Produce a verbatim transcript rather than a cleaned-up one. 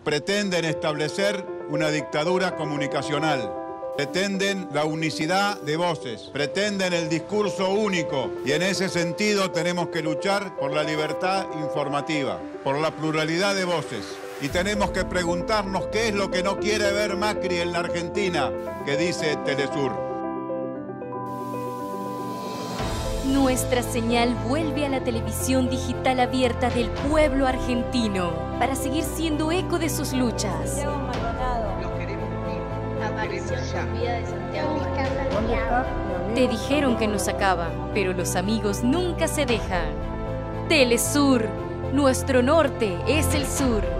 pretenden establecer una dictadura comunicacional. Pretenden la unicidad de voces, pretenden el discurso único y en ese sentido tenemos que luchar por la libertad informativa, por la pluralidad de voces y tenemos que preguntarnos qué es lo que no quiere ver Macri en la Argentina, que dice Telesur. Nuestra señal vuelve a la televisión digital abierta del pueblo argentino para seguir siendo eco de sus luchas. Te dijeron que nos acaban, pero los amigos nunca se dejan. Telesur, nuestro norte es el sur.